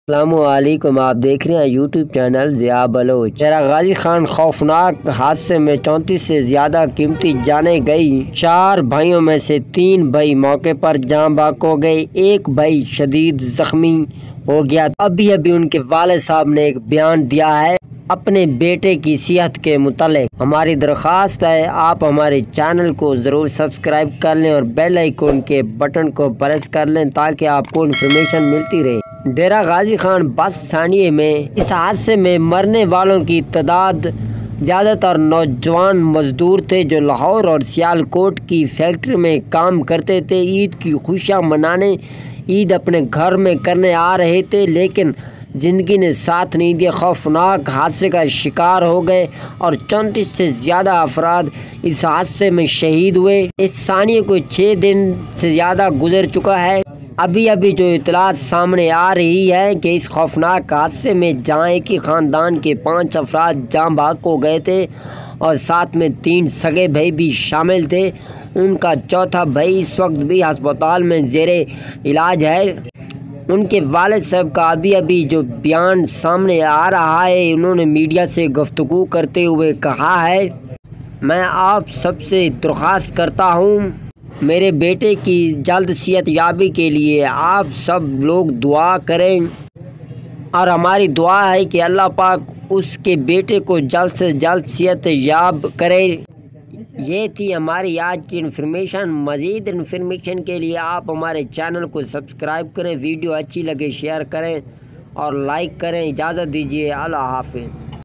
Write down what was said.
السلام علیکم، آپ دیکھ رہے ہیں یوٹیوب چینل ضیاء بلوچ۔ ڈیرہ غازی خان خوفناک حادثے میں 34 سے زیادہ قیمتی جانیں گئی۔ 4 بھائیوں میں سے 3 بھائی موقع پر جاں بحق ہو گئے، ایک بھائی شدید زخمی ہو گیا۔ ابھی ان کے والد صاحب نے ایک بیان دیا ہے اپنے بیٹے کی صحت کے متعلق۔ ہماری درخواست ہے آپ ہمارے چینل کو ضرور سبسکرائب کر لیں اور بیل آئیکن کے بٹن کو پریس کر لیں تاکہ آپ کو انفارمیشن ملتی رہے۔ ڈیرہ غازی خان بس ثانیے میں اس حادثے میں مرنے والوں کی تعداد زیادہ تر نوجوان مزدور تھے جو لاہور اور سیالکوٹ کی فیکٹری میں کام کرتے تھے۔ عید کی خوشیاں منانے عید اپنے گھر میں کرنے آ رہے تھے، لیکن زندگی نے ساتھ نہیں دیا۔ خوفناک حادثے کا شکار ہو گئے اور 34 سے زیادہ افراد اس حادثے میں شہید ہوئے۔ اس ثانیے کو 6 دن سے زیادہ گزر چکا ہے۔ ابھی جو اطلاعات سامنے آ رہی ہے کہ اس خوفناک حادثے میں جہاں ایک ہی خاندان کے 5 افراد جاں بحق ہو گئے تھے اور ساتھ میں 3 سگے بھائی بھی شامل تھے، ان کا چوتھا بھائی اس وقت بھی ہسپتال میں زیر علاج ہے۔ ان کے والد صاحب کا ابھی جو بیان سامنے آ رہا ہے، انہوں نے میڈیا سے گفتگو کرتے ہوئے کہا ہے، میں آپ سب سے درخواست کرتا ہوں میرے بیٹے کی جلد صحت یابی کے لیے آپ سب لوگ دعا کریں اور ہماری دعا ہے کہ اللہ پاک اس کے بیٹے کو جلد سے جلد صحت یاب کرے۔ یہ تھی ہماری آج کی انفارمیشن۔ مزید انفارمیشن کے لیے آپ ہمارے چینل کو سبسکرائب کریں، ویڈیو اچھی لگے شیئر کریں اور لائک کریں۔ اجازت دیجیے، اللہ حافظ۔